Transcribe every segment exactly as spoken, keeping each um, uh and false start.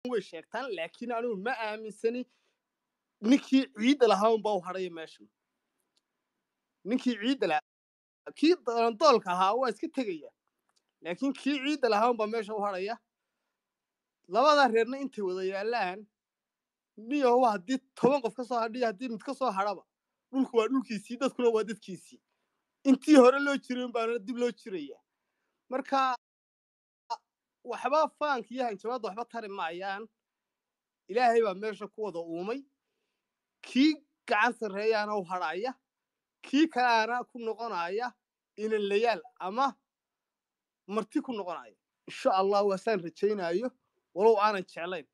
way sheegtaan laakiin anigu ma aaminsani ninkii ciidda lahaa unbaa u hadhaya meeshan ninkii ciidda lahaa kii doolka ahaa waa iska tegaya laakiin kii ciidda lahaa unbaa meesha u hadhaya labadaa reerna intay wada yaallaan niyow haddii toban qof ka soo hadhiyo haddii mid ka soo hadhaba dhulku waa dhulkiisii dadkuna waa dadkiisii intii hore loo jiray unbaana dib loo jiraya marka waxba faanka iyo hanjabaadda waxba tari maayaan ilaahay baa meesha ku wada uumay kii gacan sarreeyaana u hadhaya kii kaleana ku noqonaya inanlayaal ama marti ku noqonaya insha allah waasaan rajaynaayo walow aanan jeclayn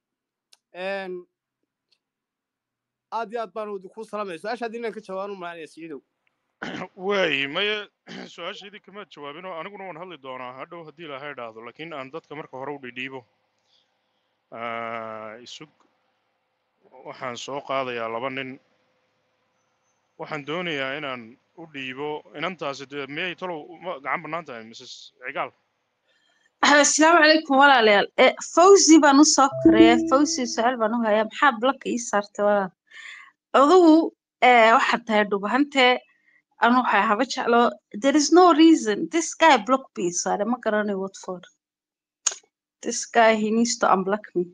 aad iyo aad baan ku salaamaya su-aasha haddii inaan ka jawaabaan u malaynaya siciidow واي ما سؤال شيء كمان جوابينه أنا كنا ونحل الدورة هذا هدي له هذا هذا لكن أن ضد كمر كهرو ديبو آه السوق وحن سوق هذا يا لبنان وحن دوني يا إن وديبو إن أنت أزد مية تلو عم بنانتا مسس عقال السلام عليكم ولا ليال فوزي بانو سكر فوزي سؤال بانو هيا محب لك إيسارت ولا أضو واحد هادو بهنته أنا waxaa haba jeclo there is no reason this guy block me so I ma garanayo what for this guy he needs to unblock me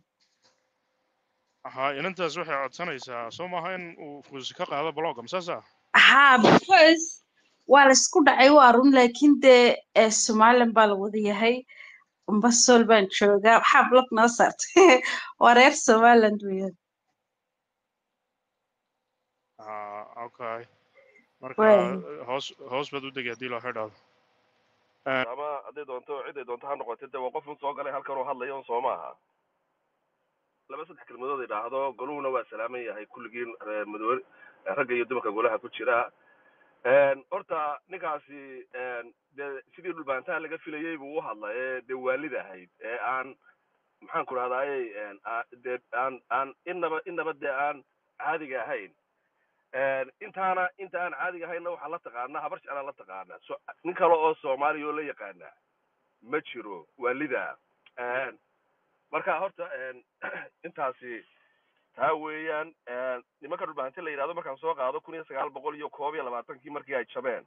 ها إن أنت زوجي عاد سنة إذا سو ما هين وفوز كقة هذا بلوغ مساسا ha because waa la isku dhacay waa run laakiin dee Somaliland baa la wada yahay umbasol baan joogaa waxaa block noo saartay waa reer Somaliland weeyaan آه أوكي مركا way هوس هوس بدو دقيقة دي له هذا ama hadday doonto ciday doonto ha noqotay dee waa qof un soo galay halkan oo hadlaya un soo maaha laba saddex kelmadood idhaahdo goluhuna waa salaaman yahay kulligiin madow ragga iyo dumarka golaha ku jira horta ninkaasi dee sidii dhulbaantaha laga filayey buu u hadlaye dee waalid ahayd ee aan maxaan ku rahdaayey dee aan aan inaba inaba dee aan caadiga ahayn intaana inta aan caadiga ahayna waxaa la taqaanaa habar jeclaa la taqaanaa so nin kale oo soomaaliya oo la yaqaanaa ma jiro waalida marka horta intaasi taa weeyaan nimanka dhulbahanti la yidhahdo markaan soo qaado kun iyo sagaal boqol iyo koob iyo labaatankii markii ay jabeen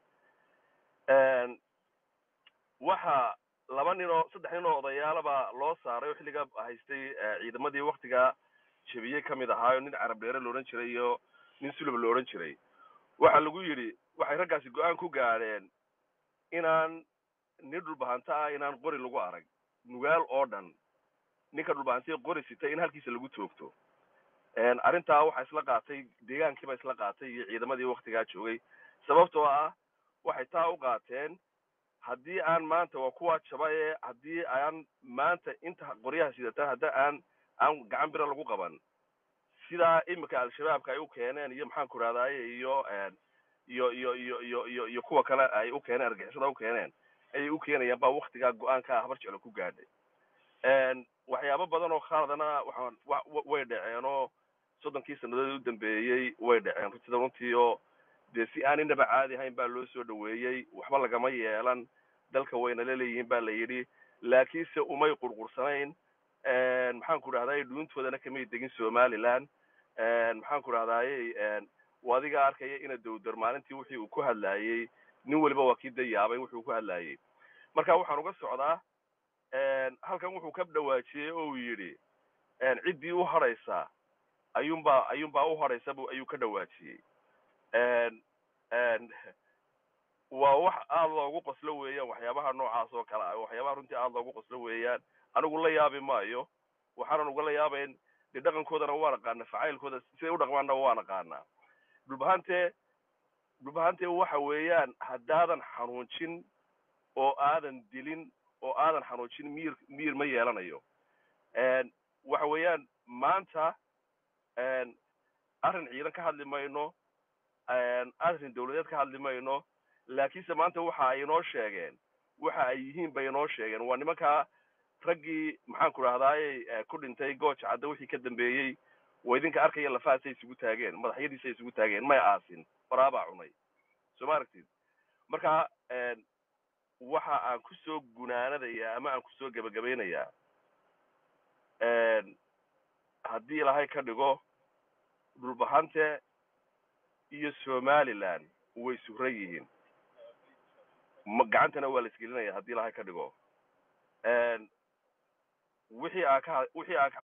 waxa laba nin oo saddex nin oo odayaalaba loo saaray oo xilliga haystay ciidamadii waktiga jabiyey ka mid ahaayo nin carab dheere la odhan jiray iyo nin sulub la odhan jiray waxaa lagu yidhi waxay raggaasi go-aan ku gaadheen inaan nin dhulbahanta ah inaan qori lagu arag nugaal oo dhan ninka dhulbahantii qori sitay in halkiisa lagu toogto arrintaa waxaa isla qaatay deegaankiiba isla qaatay iyo ciidamadii waktigaa joogay sababtoo ah waxay taa u qaateen haddii aan maanta waa kuwa jaba ee haddii aan maanta inta qoryaha sidataan hadda aan aan gacan bira lagu qaban sidaa imika al-shabaabka ay u keeneen iyo maxaan ku rahdaye iyo iyo iyo iyo iyo iyo iyo kuwa kale ay u keeneen argixisada u keeneen ayay u keenayaan baa waktigaa go-aanka habar jeclo ku gaadhay waxyaabo badan oo khaaladana waxaan way dhaceen oo soddonkii sannadood u dambeeyey way dhaceen runtii runtii oo dee si aan inaba caadi ahayn baa loo soo dhaweeyey waxba lagama yeelan dalka wayna la leeyihiin baa la yidhi laakiinse umay qurqursanayn maxaan ku rahdaye dhuuntoodana kamay degin somaliland maxaan ku rahdaye waa adiga arkaya ina dowdar maalintii wixii uu ku hadlaayey nin waliba waa kii dayaabay wuxuu ku hadlaayey marka waxaan uga socdaa halkan wuxuu ka dhawaajiyey oo uu yidhi ciddii u hadhaysa ayuunbaa ayuunbaa u hadhaysa bu ayuu ka dhawaajiyey waa wax aad loogu qoslo weeyaan waxyaabaha noocaas oo kale ah waxyaabaha runtii aad loogu qoslo weeyaan anigu la yaabi maayo waxaanan uga la yaabayn dee dhaqankoodana waa naqaana facaylkooda siday u dhaqmaanna waa naqaanaa dhulbahante dhulbahante waxa weeyaan haddaadan xanuunjin oo aadan dilin oo aadan xanuujin miyir miyir ma yeelanayo waxa weeyaan maanta arrin ciidan ka hadli mayno arrin dawladeed ka hadli mayno laakiinse maanta waxa ay inoo sheegeen waxa ay yihiin bay inoo sheegeen waa nimankaa raggii maxaan ku rahdaayey ku dhintay gooja cadda wixii ka dambeeyey waa idinka arkaya lafahaasay isugu taageen madaxyadiisay isugu taageen may aasin faraabaa cunay soo ma aragtid marka waxa aan kusoo gunaanadayaa ama aan kusoo gebagabaynayaa haddii ilaahay ka dhigo dhulbahante iyo somaliland way suran yihiin gacantana waa la isgelinaya haddii ilaahay ka dhigo wixii aa ka wixii aa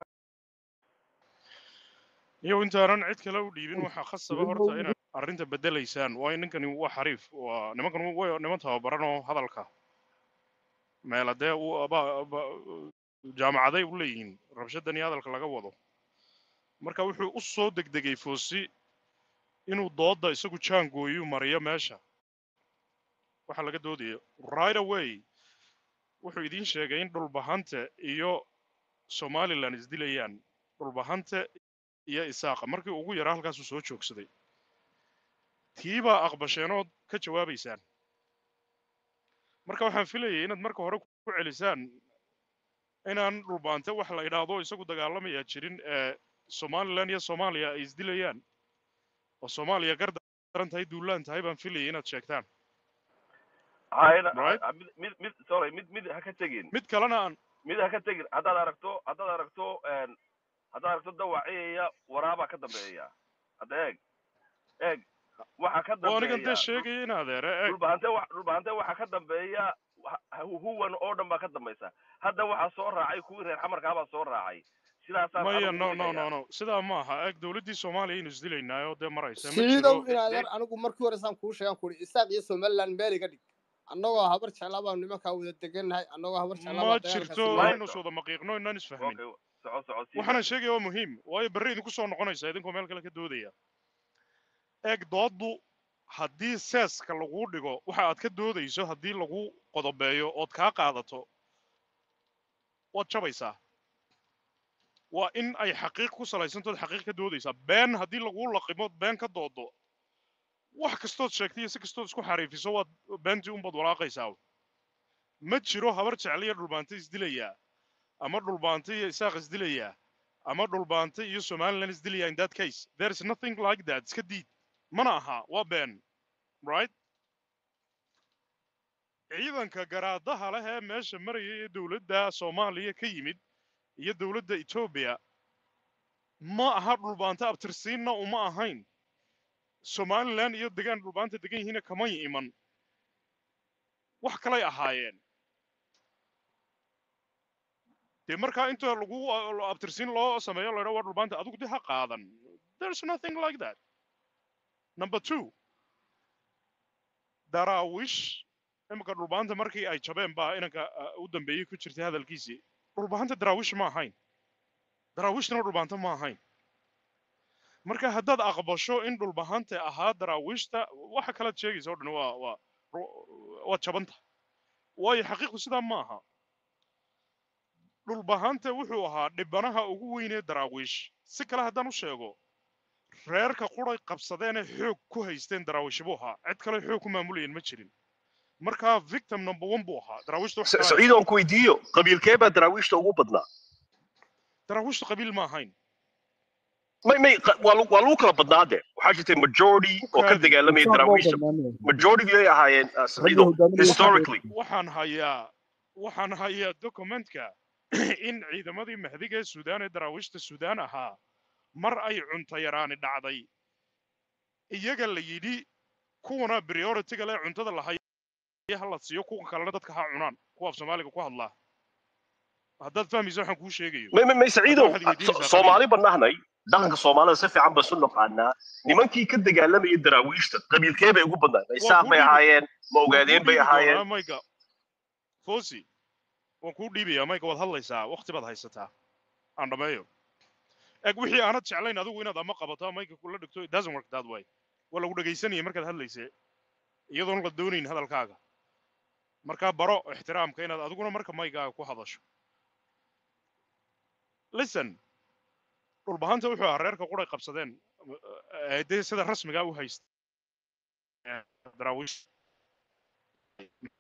iyo intaanan cid kale u dhiibin waxaa khasaba horta inaad arrinta bedelaysaan waayo ninkani waa xariif waa nimankan way niman tababaran oo hadalka meeladee jaamacaday u leeyihiin rabshadan iyo hadalka laga wado marka wuxuu u soo degdegay foosi inuu doodda isagu jaangooyu mariyo meesha waxa laga doodayo right away wuxuu idiin sheegay in dhulbahante iyo somaliland isdilayaan dhulbahante iyo isaaqa markii ugu yaraa halkaasuu soo joogsaday tiibaa aqbasheenood ka jawaabaysaan marka waxaan filayay inaad marka hore ku celisaan inaan dhulbahante wax la idhaahdo isagu dagaalamaya jirin ee somaliland iyo soomaaliya ay isdilayaan oo soomaaliya gar daran tahay duulaan tahay baan filayay inaad sheegtaan mid mid sorry mid mid ha ka tegin mid kalena aan mid ha ka tegin haddaad aragto haddaad aragto haddaad aragto dawaciyaya waraabaa ka dambeeya hadda eeg eeg waxa ka dambeeya anigan dee sheegaya in adeere eeg dhulbahante dhulbahante waxa ka dambeeya huwan oo dhan baa ka dambaysa hadda waxaa soo raacay kuwii reer xamarkaa baa soo raacay maya no no no no sidaa ma aha eeg dowladdii soomaaliya aynu isdilaynaayo dee maraysa siidow inaad yar anigu markii hore saan kuu sheegan kuri isaaq iyo somaliland meel iga dhig annagoo habar jeclaa baanu nimankaa wada degannahay annagoo habar jeclaa ma jirto aynu iswada maqiiqno inaan isfahmin waxaana sheegaya waa muhiim waayo berri idinku soo noqonaysa idinkoo meel kale ka doodaya eeg dooddu haddii seeska laguu dhigo waxa aad ka doodayso haddii lagu qodobeeyo ood kaa qaadato waad jabaysaa waa in ay xaqiiq ku salaysantood xaqiiq ka doodaysaa been haddii laguu laqimood been ka doodo wax kastood sheegtay iyo si kastood isku xariifiso waad beentii unbaad walaaqaysaa ma jiro habar jecel iyo dhulbaante isdilayaa ama dhulbaante iyo isaaq isdilayaa ama dhulbaante iyo somaliland isdilayaa in that case there is nothing like that iska diid mana aha waa been right ciidanka garaadaha leh ee meesha maraya ee dowladda soomaaliya ka yimid iyo dowladda etoobiya ma aha dhulbaante abtirsiinna uma ahayn somaliland iyo degaan dhulbaanta degan yihiina kamay iman wax kalay ahaayeen dee markaa inta lagu abtirsiin loo sameeyo la idhaa waa dhulbaanta adigu dee ha qaadan there's nothing like that number two daraawish iminka dhulbaanta markii ay jabeen baa inanka u dambeeyey ku jirtay hadalkiisii dhulbahanta daraawish ma ahayn daraawishtana dhulbaanta ma ahayn marka haddaad aqbasho in dhulbahante ahaa daraawiishta waxa kalaad sheegaysa o dhan waa waa waad jabanta waayo xaqiiqdu sidaa ma aha dhulbahante wuxuu ahaa dhibanaha ugu weynee daraawiish si kale haddaan u sheego reerka quray qabsadeenee xoog ku haysteen daraawiish buu ahaa cid kale xoog ku maamulayeen ma jirin markaa victim number one buu ahaa daraawiishta saciid oon ku weydiiyo qabiilkee baa daraawiishta ugu badnaa daraawiishta qabiil ma ahayn may may waa lagu kala badnaa de waxaa jirtay majority oo ka dagaalamaya daraawiishta majority ay ahaayeen saciido historically waxaan hayaa waxaan hayaa documentka in ciidamadii mahdiga ee suudaan ee daraawiishta suudaan ahaa mar ay cunto yaraani dhacday iyaga la yidhi kuwana priority-ga lee cuntada lahay hala siiyo kuwa kalena dadka ha cunaan kuwa af soomaaliga ku hadlaa haddaad fahmayso waxaan kuu sheegayo may may saciido soomaali banahnay dhaqanka soomaalida si fiican ba isu naqaanaa nimankii ka dagaalamayay daraawiishta qabiilkee bay ugu badnaan isaaq bay ahaayeen ma ogaadeen bay ahaayeen mayga fosi waan kuu dhiibayaa mayga waad hadlaysaa waqti baad haysataa aan dhammeeyo eeg wixii aanad jeclayn adigu inaad ama qabato mayga kula dhigto it doesn't work that way waa lagu dhegaysanaya markaad hadlayse iyadoon la doonayn hadalkaaga markaa baro ixtiraamka inaad adiguna marka maygaaga ku hadasho listen dhulbahanta wuxuu ahaa reerka quray qabsadeen dee sida rasmigaa u haysta daraawiish